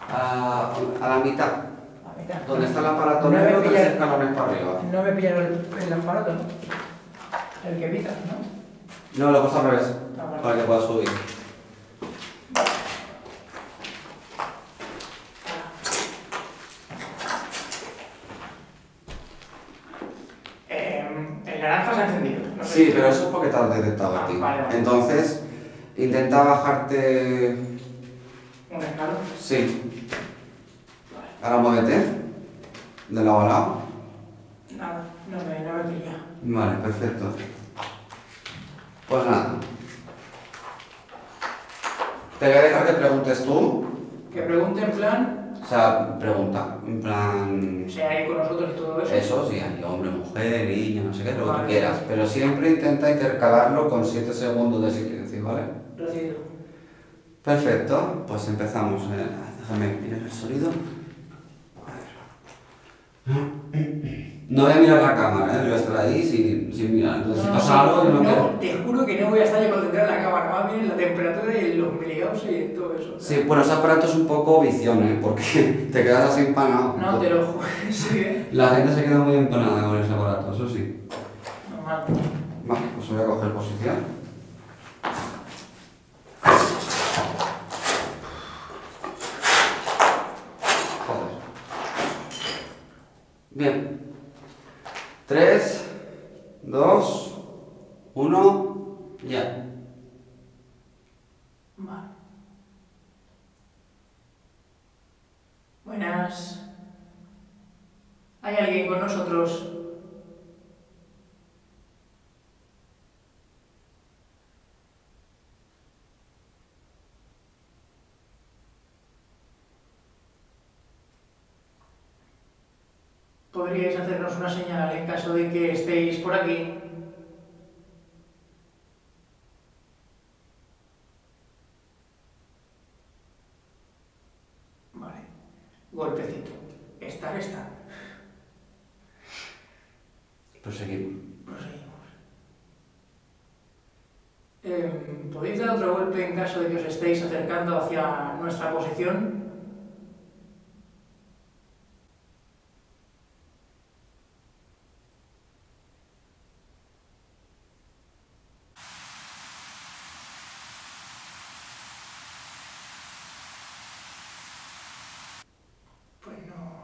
A la mitad. A mitad. Donde está el aparato No me negro, 3 pilla- escalones para arriba. No me pillaron el aparato, ¿no? El que pita, ¿no? No, lo pasa al revés. Ah, vale. Para que puedas subir. El naranja se ha encendido. No sé. Sí, pero eso es porque te has detectado a ti. Vale, vale. Entonces, intenta bajarte. ¿Un escalón? Sí. Ahora muévete. De lado a lado. Nada, no me pilla. Vale, perfecto. Pues nada. Te voy a dejar que preguntes tú. Que pregunte en plan, O sea, pregunta. En plan. si hay con nosotros y todo eso. Eso, sí, hay hombre, mujer, niño, no sé qué, lo que tú Vale. quieras. Pero siempre intenta intercalarlo con 7 segundos de silencio, ¿vale? Recibido. Perfecto, pues empezamos. Déjame mirar el sonido. A ver. No voy a mirar la cámara, voy a estar ahí sin mirar. Entonces, si pasa algo, yo no quiero. Te juro que no voy a estar yo concentrado en la cámara, más bien en la temperatura y los miligauss y en todo eso. Sí, bueno, ese aparato es un poco visión, porque te quedas así empanado. No, te lo juro, sí, La gente se queda muy empanada con ese aparato, eso sí. Normal. Vale, pues voy a coger posición. Joder. Bien. 3, 2, 1, ya. Vale. Buenas. ¿Hay alguien con nosotros? ¿Podríais hacernos una señal en caso de que estéis por aquí? Vale. Golpecito. Estar está. Proseguimos. Proseguimos. ¿Podéis dar otro golpe en caso de que os estéis acercando hacia nuestra posición? Pues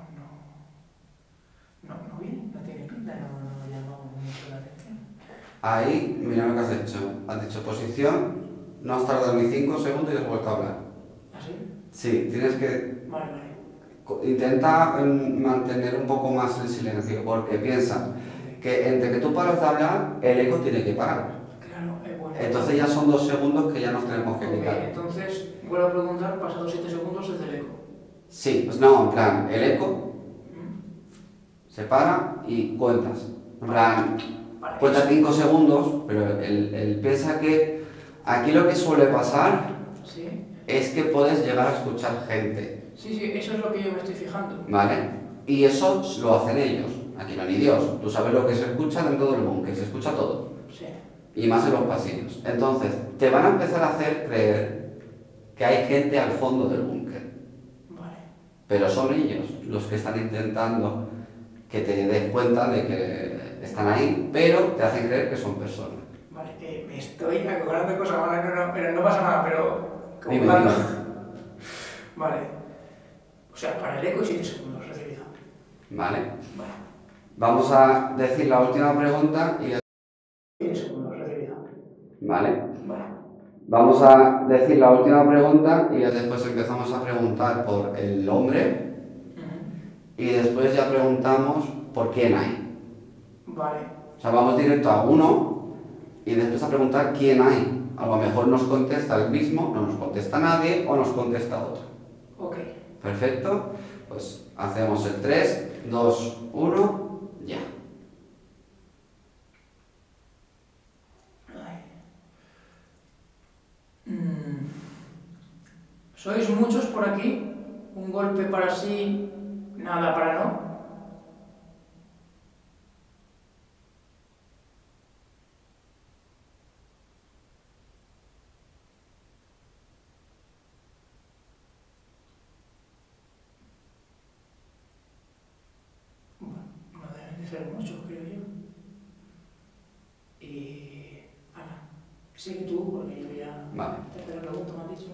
no viene, no tiene pinta, no me llama mucho la atención. Ahí, mira lo que has hecho. Has dicho posición, no has tardado ni 5 segundos y has vuelto a hablar. ¿Así? Sí, tienes que. Vale. Intenta mantener un poco más el silencio, porque piensa que entre que tú paras de hablar, el eco tiene que parar. Claro, bueno. Entonces ya son 2 segundos que ya nos tenemos que Ok, quitar. entonces vuelvo a preguntar, pasados 7 segundos desde el eco. Sí, pues no, en plan, el eco se para y cuentas. En plan, Vale. cuentas 5 segundos, pero él piensa que aquí lo que suele pasar ¿Sí? es que puedes llegar a escuchar gente, Sí, eso es lo que yo me estoy fijando. ¿vale? Y eso lo hacen ellos, aquí no ni Dios. Tú sabes lo que se escucha dentro del búnker, se escucha todo. Sí. Y más en los pasillos. Entonces, te van a empezar a hacer creer que hay gente al fondo del búnker. Vale. Pero son ellos los que están intentando que te des cuenta de que están ahí, pero te hacen creer que son personas. Vale, me estoy acordando de cosas malas, pero no pasa nada, pero... Dime, cuando- dime. Vale. O sea, para el eco 7 segundos recibido. ¿Vale? Vale. Vamos a decir la última pregunta y... 7 segundos recibido. ¿Vale? Vale. Vamos a decir la última pregunta y ya después empezamos a preguntar por el hombre y después ya preguntamos por quién hay. Vale. O sea, vamos directo a uno y después a preguntar quién hay. A lo mejor nos contesta el mismo, no nos contesta nadie o nos contesta otro. Ok. Perfecto. Pues hacemos el 3, 2, 1, ya. Ay. ¿Sois muchos por aquí? ¿Un golpe para sí, nada para no? ser mucho, creo yo. Y... Ana, sigue tú, porque yo ya... Vale. Tercera pregunta me has dicho.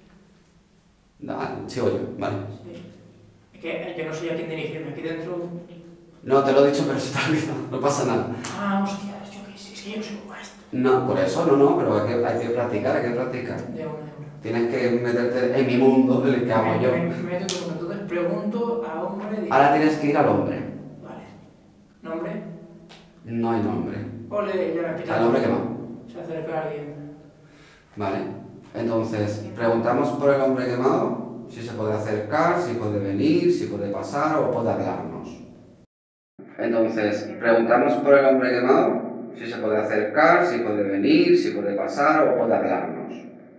Sigo yo, vale. Sí. Es que yo no sé a quién dirigirme. Aquí dentro... No, te lo he dicho, pero se te ha olvidado. No pasa nada. Ah, hostia, yo qué sé. Es que yo no soy un maestro. No, por eso no, pero hay que practicar, hay que practicar. De una. Tienes que meterte en mi mundo, en el que hago yo. Me meto en tu mundo. Entonces pregunto a hombre... Ahora tienes que ir al hombre. Vale. ¿Nombre? No hay nombre. Ole, ya me he pitado. Al hombre que no. Se acerca alguien. Vale. Entonces, preguntamos por el hombre quemado, si se puede acercar, si puede venir, si puede pasar o puede hablarnos. Entonces, preguntamos por el hombre quemado, si se puede acercar, si puede venir, si puede pasar o puede hablarnos.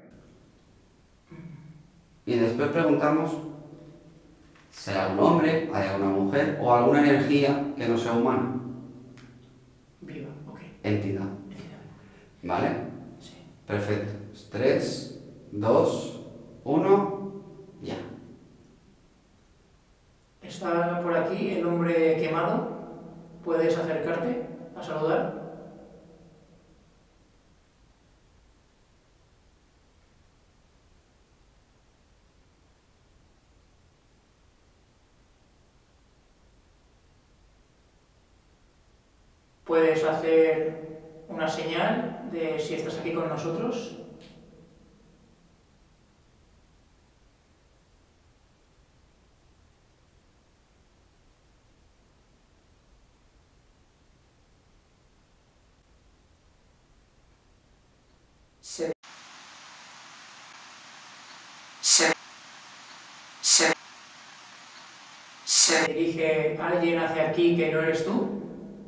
Y después preguntamos si hay algún hombre, hay alguna mujer o alguna energía que no sea humana. Viva, ok. Entidad. ¿Vale? Sí. Perfecto. 3, 2, 1, ya. Está por aquí el hombre quemado. ¿Puedes acercarte a saludar? ¿Puedes hacer una señal de si estás aquí con nosotros? ¿Se dirige alguien hacia aquí que no eres tú?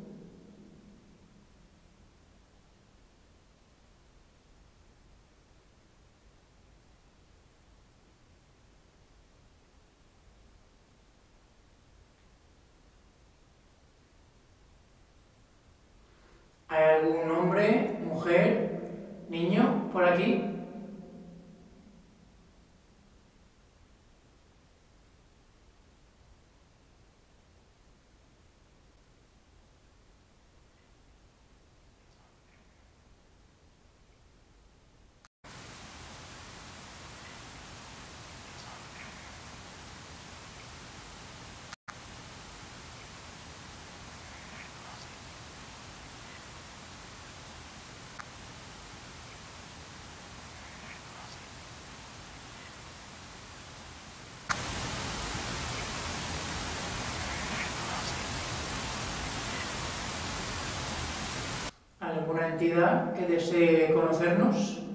¿Hay algún hombre, mujer, niño por aquí? ¿Alguna entidad que desee conocernos?